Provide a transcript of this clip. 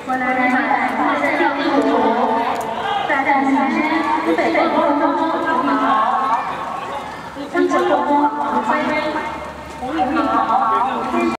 我来买黄色校服，大战前西北东东红羽毛，张九东黄飞，红羽毛。